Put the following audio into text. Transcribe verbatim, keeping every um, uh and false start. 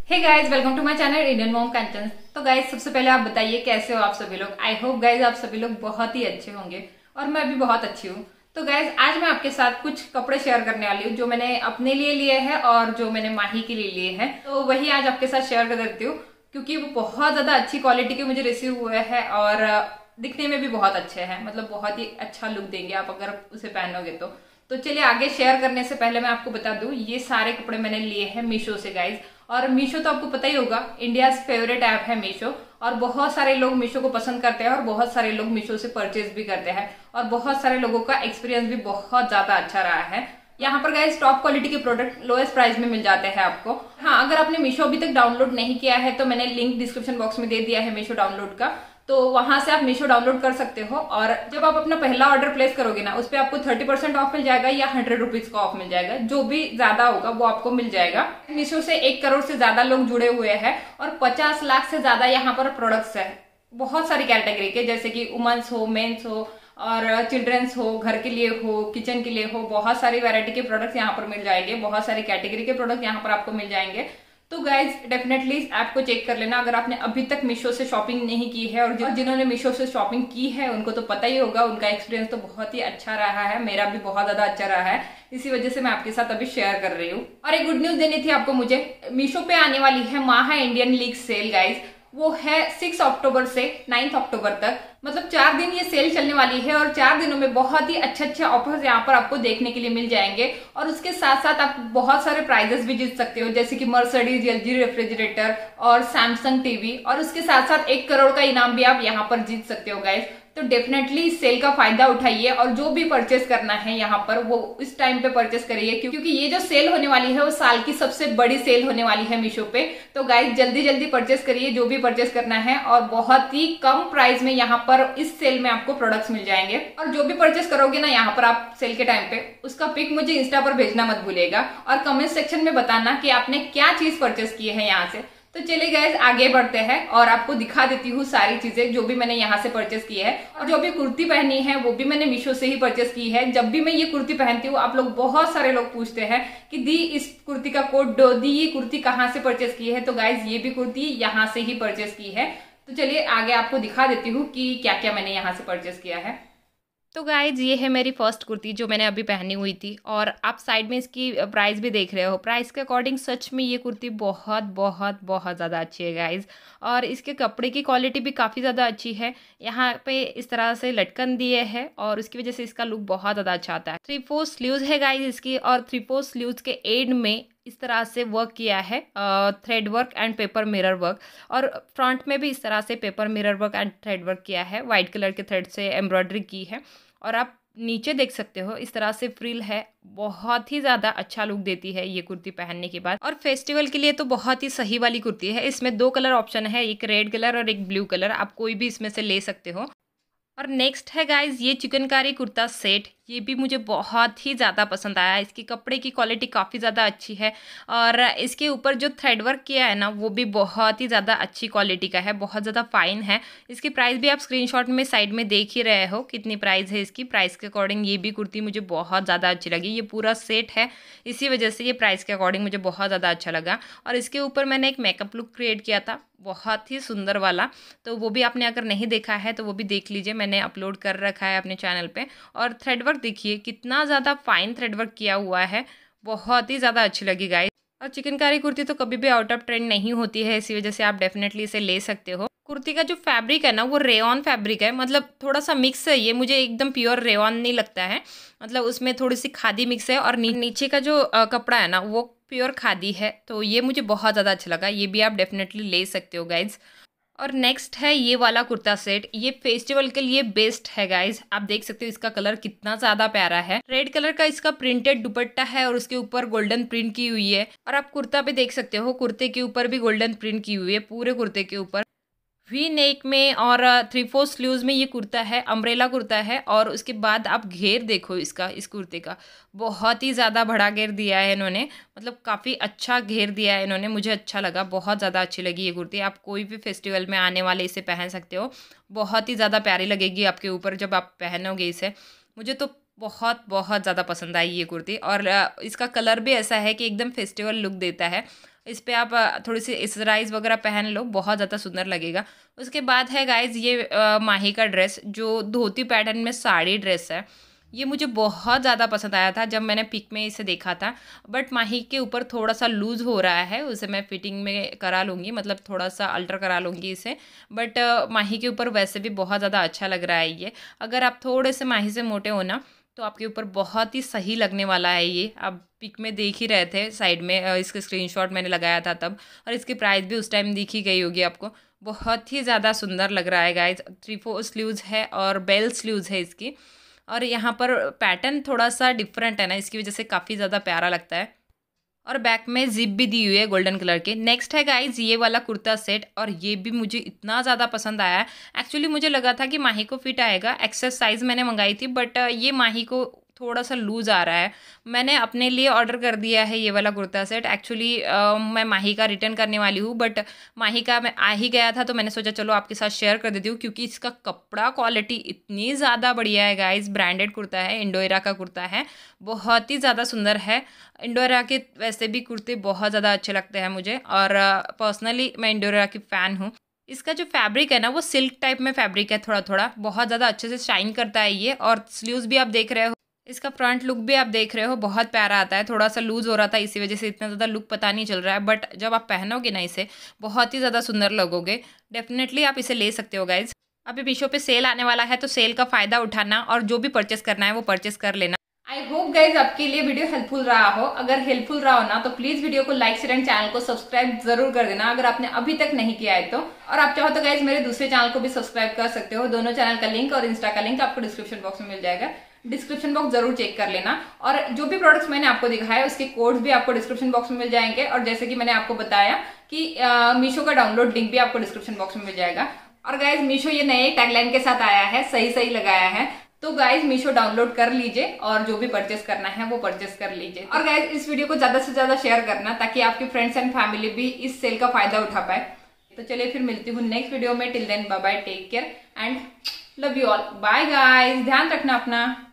Hey guys, welcome to my channel Indian mom Kanchan. तो guys, सबसे पहले आप बताइए कैसे हो आप सभी लोग। आई होप गाइज आप सभी लोग बहुत ही अच्छे होंगे और मैं भी बहुत अच्छी हूँ। तो गाइज, आज मैं आपके साथ कुछ कपड़े शेयर करने वाली हूँ जो मैंने अपने लिए लिए हैं और जो मैंने माही के लिए लिए हैं। तो वही आज आपके साथ शेयर कर देती हूँ क्योंकि वो बहुत ज्यादा अच्छी क्वालिटी के मुझे रिसीव हुए हैं और दिखने में भी बहुत अच्छे हैं। मतलब बहुत ही अच्छा लुक देंगे आप अगर उसे पहनोगे तो। तो चलिए आगे शेयर करने से पहले मैं आपको बता दूं, ये सारे कपड़े मैंने लिए हैं मीशो से गाइज। और मीशो तो आपको पता ही होगा, इंडिया फेवरेट ऐप है मीशो। और बहुत सारे लोग मीशो को पसंद करते हैं और बहुत सारे लोग मीशो से परचेज भी करते हैं और बहुत सारे लोगों का एक्सपीरियंस भी बहुत ज्यादा अच्छा रहा है। यहाँ पर गाइज टॉप क्वालिटी के प्रोडक्ट लोएस्ट प्राइस में मिल जाते हैं आपको। हाँ, अगर आपने मीशो अभी तक डाउनलोड नहीं किया है तो मैंने लिंक डिस्क्रिप्शन बॉक्स में दे दिया है मीशो डाउनलोड का, तो वहां से आप मीशो डाउनलोड कर सकते हो। और जब आप अपना पहला ऑर्डर प्लेस करोगे ना, उस पर आपको थर्टी परसेंट ऑफ मिल जाएगा या हंड्रेड रुपीज का ऑफ मिल जाएगा। जो भी ज्यादा होगा वो आपको मिल जाएगा। मीशो से एक करोड़ से ज्यादा लोग जुड़े हुए हैं और पचास लाख से ज्यादा यहाँ पर प्रोडक्ट्स है बहुत सारी कैटेगरी के, जैसे कि वुमेन्स हो, मेन्स हो और चिल्ड्रंस हो, घर के लिए हो, किचन के लिए हो। बहुत सारी वैरायटी के प्रोडक्ट्स यहाँ पर मिल जाएंगे, बहुत सारी कैटेगरी के प्रोडक्ट यहाँ पर आपको मिल जाएंगे। तो गाइज डेफिनेटली इस ऐप को चेक कर लेना अगर आपने अभी तक मीशो से शॉपिंग नहीं की है। और जिन्होंने मीशो से शॉपिंग की है उनको तो पता ही होगा, उनका एक्सपीरियंस तो बहुत ही अच्छा रहा है। मेरा भी बहुत ज्यादा अच्छा रहा है, इसी वजह से मैं आपके साथ अभी शेयर कर रही हूँ। और एक गुड न्यूज देनी थी आपको मुझे। मीशो पे आने वाली है माहा इंडियन लीग सेल गाइज। वो है सिक्स अक्टूबर से नाइन्थ अक्टूबर तक, मतलब चार दिन ये सेल चलने वाली है। और चार दिनों में बहुत ही अच्छे अच्छे ऑफर्स यहाँ पर आपको देखने के लिए मिल जाएंगे। और उसके साथ साथ आप बहुत सारे प्राइजेस भी जीत सकते हो, जैसे कि मर्सिडीज एलजी रेफ्रिजरेटर और सैमसंग टीवी। और उसके साथ साथ एक करोड़ का इनाम भी आप यहाँ पर जीत सकते हो गाइज। तो डेफिनेटली इस सेल का फायदा उठाइए और जो भी परचेस करना है यहाँ पर वो इस टाइम पे परचेस करिए, क्योंकि ये जो सेल होने वाली है वो साल की सबसे बड़ी सेल होने वाली है मीशो पे। तो गाइज जल्दी जल्दी परचेस करिए जो भी परचेस करना है और बहुत ही कम प्राइस में यहाँ पर इस सेल में आपको प्रोडक्ट्स मिल जाएंगे। और जो भी परचेस करोगे ना यहाँ पर आप सेल के टाइम पे, उसका पिक मुझे इंस्टा पर भेजना मत भूलिएगा और कमेंट सेक्शन में बताना कि आपने क्या चीज परचेस की है यहाँ से। तो चलिए गाइज आगे बढ़ते हैं और आपको दिखा देती हूँ सारी चीजें जो भी मैंने यहाँ से परचेस की है। और जो भी कुर्ती पहनी है वो भी मैंने मीशो से ही परचेस की है। जब भी मैं ये कुर्ती पहनती हूँ आप लोग बहुत सारे लोग पूछते हैं कि दी इस कुर्ती का कोड दो, दी ये कुर्ती कहाँ से परचेस की है। तो गाइज ये भी कुर्ती यहाँ से ही परचेस की है। तो चलिए आगे आपको दिखा देती हूँ कि क्या क्या मैंने यहाँ से परचेस किया है। तो गाइज ये है मेरी फर्स्ट कुर्ती जो मैंने अभी पहनी हुई थी और आप साइड में इसकी प्राइस भी देख रहे हो। प्राइस के अकॉर्डिंग सच में ये कुर्ती बहुत बहुत बहुत ज़्यादा अच्छी है गाइज। और इसके कपड़े की क्वालिटी भी काफ़ी ज़्यादा अच्छी है। यहाँ पे इस तरह से लटकन दिए है और उसकी वजह से इसका लुक बहुत ज़्यादा अच्छा आता है। थ्री फोर स्लीव्स है गाइज इसकी और थ्री फोर स्लीव्स के एंड में इस तरह से वर्क किया है, thread work and paper mirror work. और फ्रंट में भी इस तरह से paper mirror work and thread work किया है, वाइट कलर के थ्रेड से एम्ब्रॉयडरी की है। और आप नीचे देख सकते हो इस तरह से फ्रिल है, बहुत ही ज़्यादा अच्छा लुक देती है ये कुर्ती पहनने के बाद। और फेस्टिवल के लिए तो बहुत ही सही वाली कुर्ती है। इसमें दो कलर ऑप्शन है, एक रेड कलर और एक ब्लू कलर, आप कोई भी इसमें से ले सकते हो। और नेक्स्ट है गाइज ये चिकनकारी कुर्ता सेट। ये भी मुझे बहुत ही ज़्यादा पसंद आया। इसकी कपड़े की क्वालिटी काफ़ी ज़्यादा अच्छी है और इसके ऊपर जो थ्रेड वर्क किया है ना वो भी बहुत ही ज़्यादा अच्छी क्वालिटी का है, बहुत ज़्यादा फाइन है। इसकी प्राइस भी आप स्क्रीनशॉट में साइड में देख ही रहे हो कितनी प्राइस है इसकी। प्राइस के अकॉर्डिंग ये भी कुर्ती मुझे बहुत ज़्यादा अच्छी लगी। ये पूरा सेट है, इसी वजह से ये प्राइस के अकॉर्डिंग मुझे बहुत ज़्यादा अच्छा लगा। और इसके ऊपर मैंने एक मेकअप लुक क्रिएट किया था बहुत ही सुंदर वाला, तो वो भी आपने अगर नहीं देखा है तो वो भी देख लीजिए, मैंने अपलोड कर रखा है अपने चैनल पे। और थ्रेड वर्क देखिए कितना ज़्यादा फाइन थ्रेड वर्क किया हुआ है, बहुत ही ज़्यादा अच्छी लगी गाइस। और चिकनकारी कुर्ती तो कभी भी आउट ऑफ ट्रेंड नहीं होती है, इसी वजह से आप डेफिनेटली इसे ले सकते हो। कुर्ती का जो फैब्रिक है ना वो रेयॉन फैब्रिक है, मतलब थोड़ा सा मिक्स है ये, मुझे एकदम प्योर रेयॉन नहीं लगता है। मतलब उसमें थोड़ी सी खादी मिक्स है और नी, नीचे का जो आ, कपड़ा है ना वो प्योर खादी है। तो ये मुझे बहुत ज़्यादा अच्छा लगा, ये भी आप डेफिनेटली ले सकते हो गाइज। और नेक्स्ट है ये वाला कुर्ता सेट। ये फेस्टिवल के लिए बेस्ट है गाइज। आप देख सकते हो इसका कलर कितना ज्यादा प्यारा है। रेड कलर का इसका प्रिंटेड दुपट्टा है और उसके ऊपर गोल्डन प्रिंट की हुई है। और आप कुर्ता पे देख सकते हो, कुर्ते के ऊपर भी गोल्डन प्रिंट की हुई है, पूरे कुर्ते के ऊपर वी नेक में। और थ्री फोर स्लीव्स में ये कुर्ता है, अम्ब्रेला कुर्ता है। और उसके बाद आप घेर देखो इसका, इस कुर्ते का बहुत ही ज़्यादा बड़ा घेर दिया है इन्होंने, मतलब काफ़ी अच्छा घेर दिया है इन्होंने, मुझे अच्छा लगा, बहुत ज़्यादा अच्छी लगी ये कुर्ती। आप कोई भी फेस्टिवल में आने वाले इसे पहन सकते हो, बहुत ही ज़्यादा प्यारी लगेगी आपके ऊपर जब आप पहनोगे इसे। मुझे तो बहुत बहुत ज़्यादा पसंद आई ये कुर्ती। और इसका कलर भी ऐसा है कि एकदम फेस्टिवल लुक देता है। इस पे आप थोड़ी सी इसराइज वगैरह पहन लो, बहुत ज़्यादा सुंदर लगेगा। उसके बाद है गाइज ये आ, माही का ड्रेस, जो धोती पैटर्न में साड़ी ड्रेस है। ये मुझे बहुत ज़्यादा पसंद आया था जब मैंने पिक में इसे देखा था, बट माही के ऊपर थोड़ा सा लूज़ हो रहा है, उसे मैं फिटिंग में करा लूँगी, मतलब थोड़ा सा अल्टर करा लूँगी इसे। बट माही के ऊपर वैसे भी बहुत ज़्यादा अच्छा लग रहा है ये। अगर आप थोड़े से माही से मोटे हो ना तो आपके ऊपर बहुत ही सही लगने वाला है ये। आप पिक में देख ही रहे थे साइड में, इसके स्क्रीनशॉट मैंने लगाया था तब, और इसकी प्राइस भी उस टाइम दिखी गई होगी आपको। बहुत ही ज़्यादा सुंदर लग रहा है गाइज। थ्री फोर स्लीव्स है और बेल स्लीव्स है इसकी, और यहाँ पर पैटर्न थोड़ा सा डिफरेंट है ना, इसकी वजह से काफ़ी ज़्यादा प्यारा लगता है। और बैक में जिप भी दी हुई है गोल्डन कलर के। नेक्स्ट है गाइज ये वाला कुर्ता सेट, और ये भी मुझे इतना ज़्यादा पसंद आया है। एक्चुअली मुझे लगा था कि माही को फिट आएगा, एक्सेस साइज़ मैंने मंगाई थी, बट ये माही को थोड़ा सा लूज़ आ रहा है। मैंने अपने लिए ऑर्डर कर दिया है ये वाला कुर्ता सेट। एक्चुअली मैं माही का रिटर्न करने वाली हूँ, बट माही का मैं आ ही गया था तो मैंने सोचा चलो आपके साथ शेयर कर देती हूँ, क्योंकि इसका कपड़ा क्वालिटी इतनी ज़्यादा बढ़िया है गाइज। ब्रांडेड कुर्ता है, इंडो एरा का कुर्ता है, बहुत ही ज़्यादा सुंदर है। इंडो एरा के वैसे भी कुर्ते बहुत ज़्यादा अच्छे लगते हैं मुझे, और पर्सनली मैं इंडो एरा की फ़ैन हूँ। इसका जो फैब्रिक है ना वो सिल्क टाइप में फैब्रिक है, थोड़ा थोड़ा बहुत ज़्यादा अच्छे से शाइन करता है ये। और स्लीव्स भी आप देख रहे हो, इसका फ्रंट लुक भी आप देख रहे हो, बहुत प्यारा आता है। थोड़ा सा लूज़ हो रहा था इसी वजह से इतना ज़्यादा लुक पता नहीं चल रहा है, बट जब आप पहनोगे ना इसे बहुत ही ज़्यादा सुंदर लगोगे। डेफिनेटली आप इसे ले सकते हो गाइज। अभी मीशो पे सेल आने वाला है, तो सेल का फ़ायदा उठाना और जो भी परचेस करना है वो परचेस कर लेना। आई होप गाइज आपके लिए वीडियो हेल्पफुल रहा हो। अगर हेल्पफुल रहा हो ना तो प्लीज वीडियो को लाइक शेयर एंड चैनल को सब्सक्राइब जरूर कर देना अगर आपने अभी तक नहीं किया है तो। और आप चाहो तो गाइज मेरे दूसरे चैनल को भी सब्सक्राइब कर सकते हो। दोनों चैनल का लिंक और इंस्टा का लिंक आपको डिस्क्रिप्शन बॉक्स में मिल जाएगा। डिस्क्रिप्शन बॉक्स जरूर चेक कर लेना, और जो भी प्रोडक्ट्स मैंने आपको दिखाया है उसके कोड्स भी आपको डिस्क्रिप्शन बॉक्स में मिल जाएंगे। और जैसे कि मैंने आपको बताया कि मीशो का डाउनलोड लिंक भी आपको डिस्क्रिप्शन बॉक्स में मिल जाएगा। और गाइज मीशो ये नए टैगलाइन के साथ आया है, सही सही लगाया है, तो गाइज मीशो डाउनलोड कर लीजिए और जो भी परचेस करना है वो परचेस कर लीजिए। और गाइज इस वीडियो को ज्यादा से ज्यादा शेयर करना ताकि आपके फ्रेंड्स एंड फैमिली भी इस सेल का फायदा उठा पाए। तो चलिए फिर मिलती हूँ नेक्स्ट वीडियो में। Till then bye bye, take care and love you all, bye guys, ध्यान रखना अपना।